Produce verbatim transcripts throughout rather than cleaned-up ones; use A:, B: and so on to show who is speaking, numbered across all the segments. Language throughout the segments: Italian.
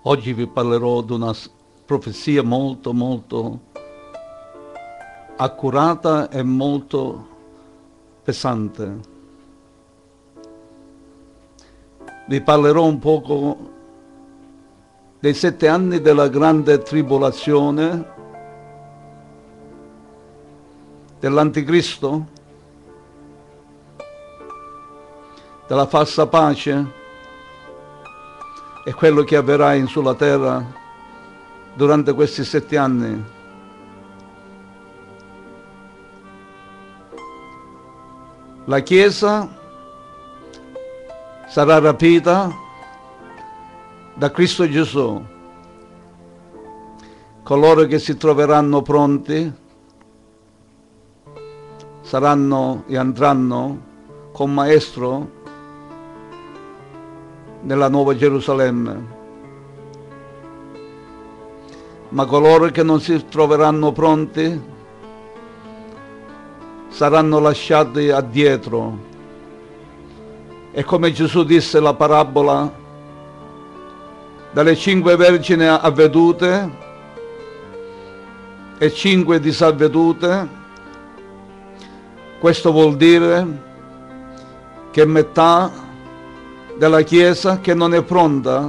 A: Oggi vi parlerò di una s- profezia molto molto accurata e molto pesante. Vi parlerò un poco dei sette anni della grande tribolazione, dell'anticristo, della falsa pace e quello che avverrà in sulla terra durante questi sette anni. La Chiesa sarà rapita da Cristo Gesù. Coloro che si troveranno pronti saranno e andranno con Maestro nella Nuova Gerusalemme. Ma coloro che non si troveranno pronti saranno lasciati addietro. E come Gesù disse la parabola dalle cinque vergini avvedute e cinque disavvedute, questo vuol dire che metà della Chiesa che non è pronta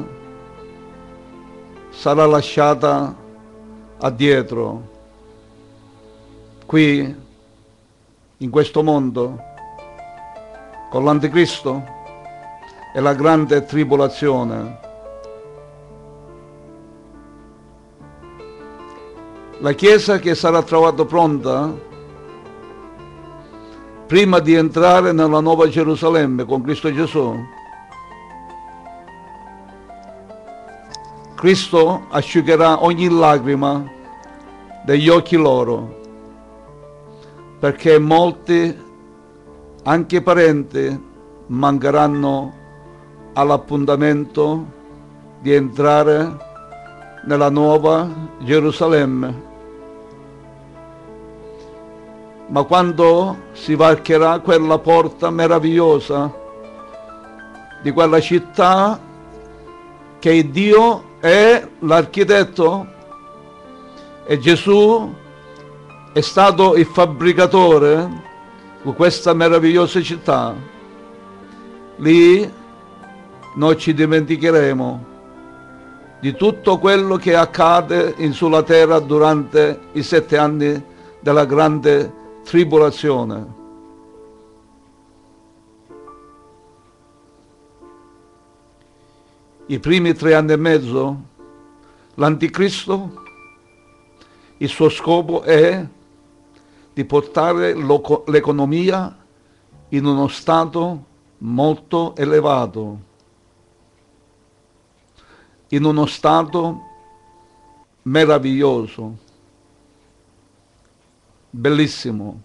A: sarà lasciata addietro qui in questo mondo con l'anticristo e la grande tribolazione. La Chiesa che sarà trovata pronta prima di entrare nella Nuova Gerusalemme con Cristo Gesù, Cristo asciugherà ogni lacrima degli occhi loro, perché molti, anche parenti, mancheranno all'appuntamento di entrare nella Nuova Gerusalemme. Ma quando si varcherà quella porta meravigliosa di quella città che Dio è l'architetto e Gesù è stato il fabbricatore di questa meravigliosa città, lì noi ci dimenticheremo di tutto quello che accade in sulla terra durante i sette anni della grande tribolazione. I primi tre anni e mezzo, l'anticristo, il suo scopo è di portare l'economia in uno stato molto elevato, in uno stato meraviglioso, bellissimo.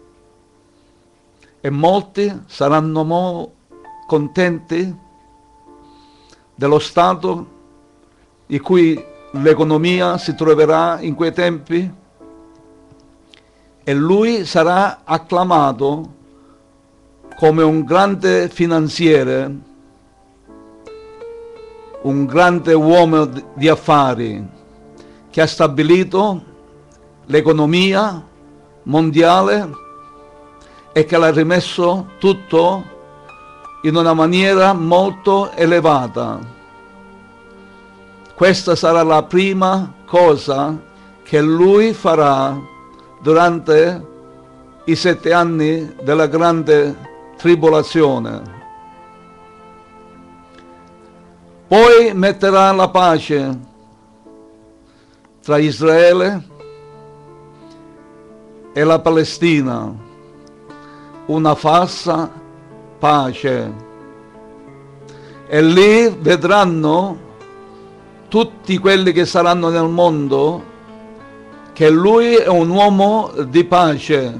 A: E molti saranno mo contenti dello stato in cui l'economia si troverà in quei tempi, e lui sarà acclamato come un grande finanziere, un grande uomo di affari che ha stabilito l'economia mondiale e che l'ha rimesso tutto in una maniera molto elevata. Questa sarà la prima cosa che lui farà durante i sette anni della grande tribolazione. Poi metterà la pace tra Israele e la Palestina, una falsa pace, e lì vedranno tutti quelli che saranno nel mondo che lui è un uomo di pace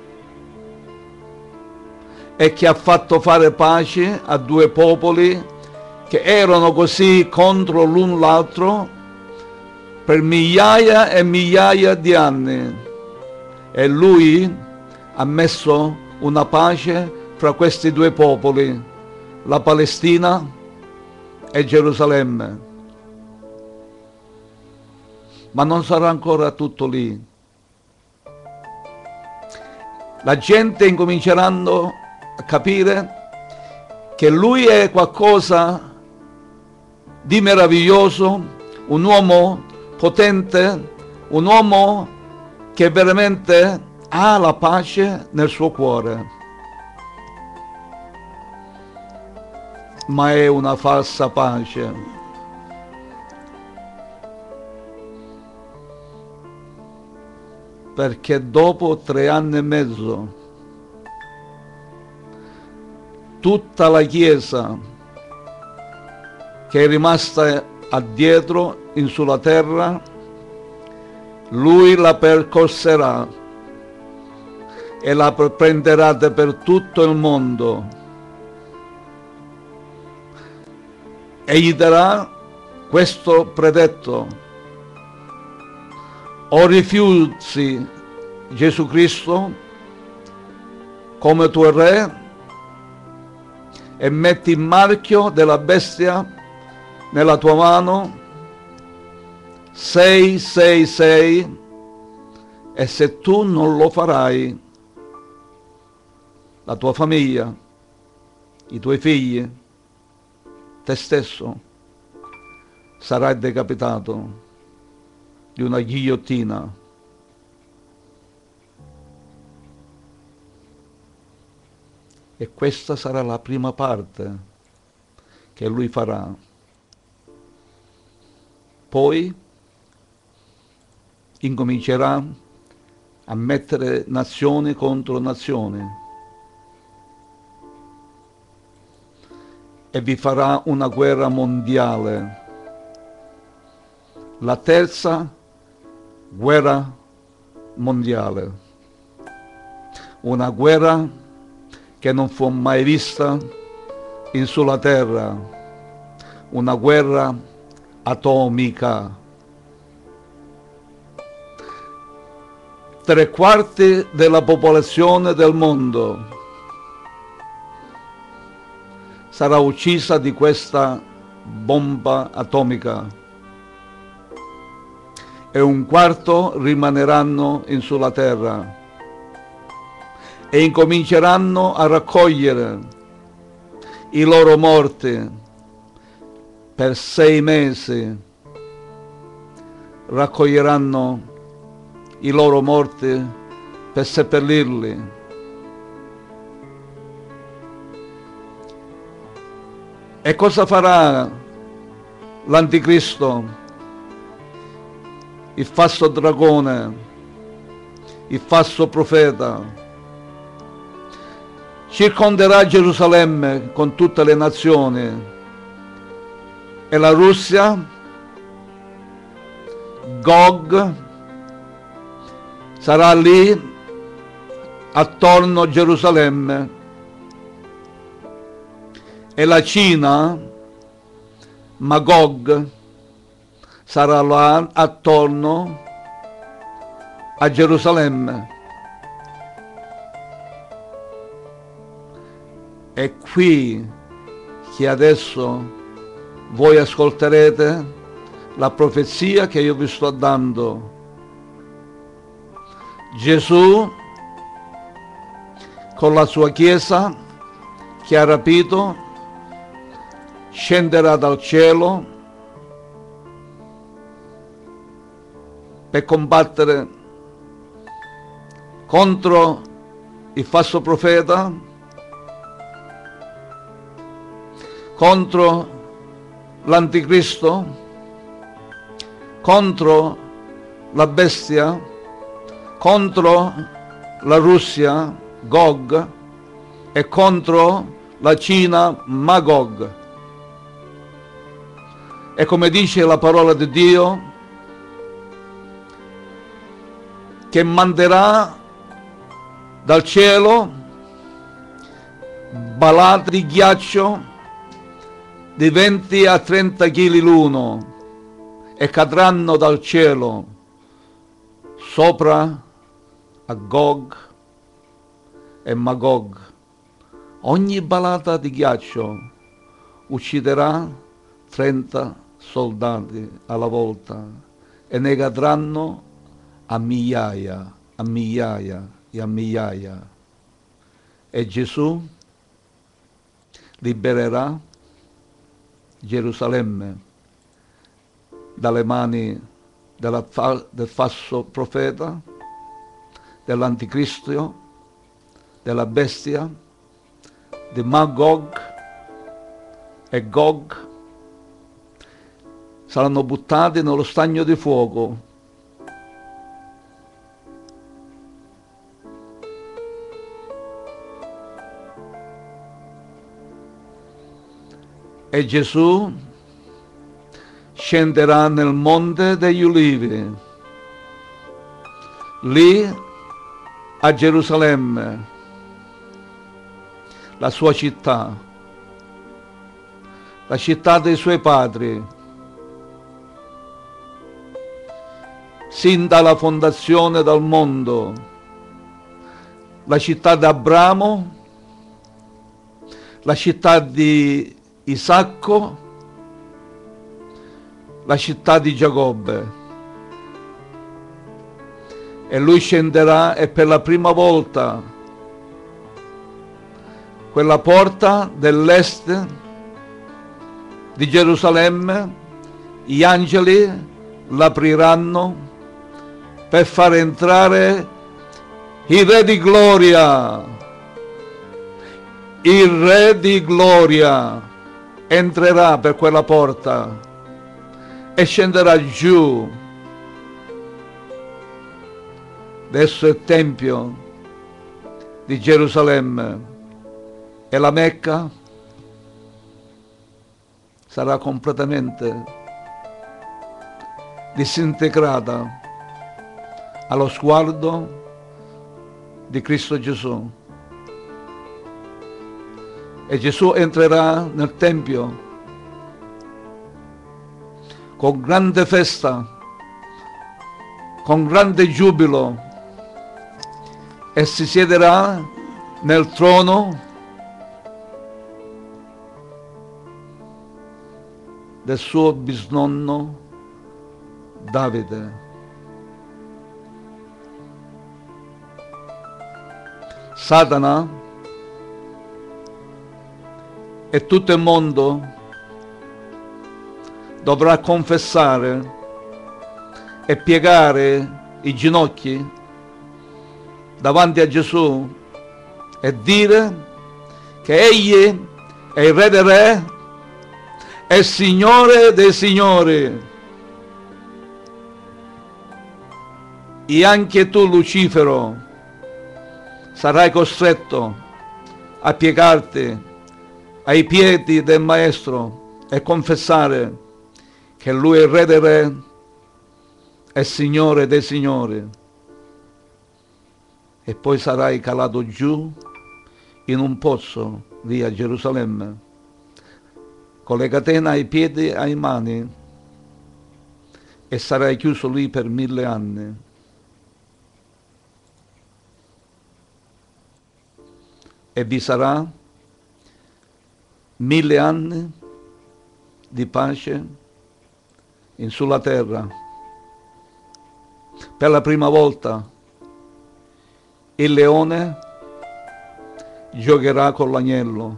A: e che ha fatto fare pace a due popoli che erano così contro l'un l'altro per migliaia e migliaia di anni, e lui ha messo una pace fra questi due popoli, la Palestina e Gerusalemme. ma non sarà ancora tutto lì. La gente incominceranno a capire che lui è qualcosa di meraviglioso, un uomo potente, un uomo che veramente ha la pace nel suo cuore. Ma è una falsa pace. Perché dopo tre anni e mezzo tutta la Chiesa che è rimasta addietro in sulla terra, lui la percorserà e la prenderà per tutto il mondo e gli darà questo predetto: o rifiuti Gesù Cristo come tuo re e metti il marchio della bestia nella tua mano, sei sei sei, e se tu non lo farai, la tua famiglia, i tuoi figli, te stesso, sarai decapitato di una ghigliottina. E questa sarà la prima parte che lui farà. Poi incomincerà a mettere nazione contro nazione e vi farà una guerra mondiale, la terza guerra mondiale, una guerra che non fu mai vista in sulla terra, una guerra atomica. Tre quarti della popolazione del mondo sarà uccisa di questa bomba atomica e un quarto rimaneranno in sulla terra e incominceranno a raccogliere i loro morti per sei mesi. Raccoglieranno i loro morti per seppellirli. E cosa farà l'Anticristo, il falso dragone, il falso profeta? Circonderà Gerusalemme con tutte le nazioni e la Russia, Gog, sarà lì attorno a Gerusalemme e la Cina, Magog, sarà là attorno a Gerusalemme. È qui che adesso voi ascolterete la profezia che io vi sto dando. Gesù, con la sua Chiesa che ha rapito, scenderà dal cielo per combattere contro il falso profeta, contro l'Anticristo, contro la bestia, contro la Russia, Gog, e contro la Cina, Magog. E come dice la parola di Dio, che manderà dal cielo balate di ghiaccio di venti a trenta chili l'uno e cadranno dal cielo sopra a Gog e Magog. Ogni balata di ghiaccio ucciderà trenta soldati alla volta e ne cadranno a migliaia, a migliaia e a migliaia. E Gesù libererà Gerusalemme dalle mani della fa- del falso profeta, dell'anticristo, della bestia, di Magog e Gog. Saranno buttati nello stagno di fuoco. E Gesù scenderà nel Monte degli Ulivi, lì a Gerusalemme, la sua città, la città dei suoi padri, sin dalla fondazione del mondo, la città di Abramo, la città di Isacco, la città di Giacobbe. E lui scenderà e per la prima volta quella porta dell'est di Gerusalemme, gli angeli l'apriranno per far entrare il Re di Gloria. Il Re di Gloria entrerà per quella porta e scenderà giù. Adesso il Tempio di Gerusalemme e la Mecca sarà completamente disintegrata allo sguardo di Cristo Gesù. E Gesù entrerà nel Tempio con grande festa, con grande giubilo, e si siederà nel trono del suo bisnonno Davide. Satana e tutto il mondo dovrà confessare e piegare i ginocchi davanti a Gesù e dire che Egli è il Re dei Re e il Signore dei Signori. E anche tu, Lucifero, sarai costretto a piegarti ai piedi del Maestro e confessare che Lui è il Re dei Re e Signore dei Signori. E poi sarai calato giù in un pozzo lì a Gerusalemme, con le catene ai piedi e ai mani, e sarai chiuso lì per mille anni. E vi sarà mille anni di pace in sulla terra. Per la prima volta il leone giocherà con l'agnello,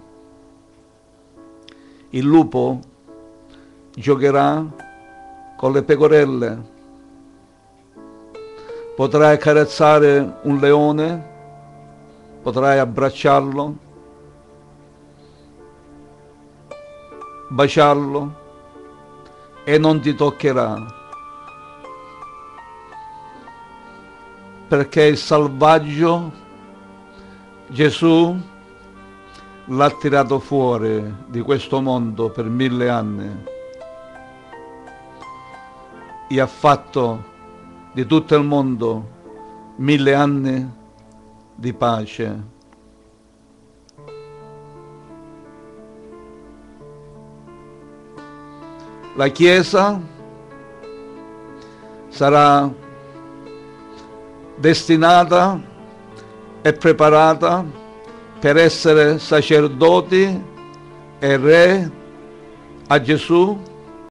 A: il lupo giocherà con le pecorelle, potrai accarezzare un leone, potrai abbracciarlo, baciarlo e non ti toccherà, perché il selvaggio Gesù l'ha tirato fuori di questo mondo per mille anni e ha fatto di tutto il mondo mille anni di pace. La Chiesa sarà destinata e preparata per essere sacerdoti e re a Gesù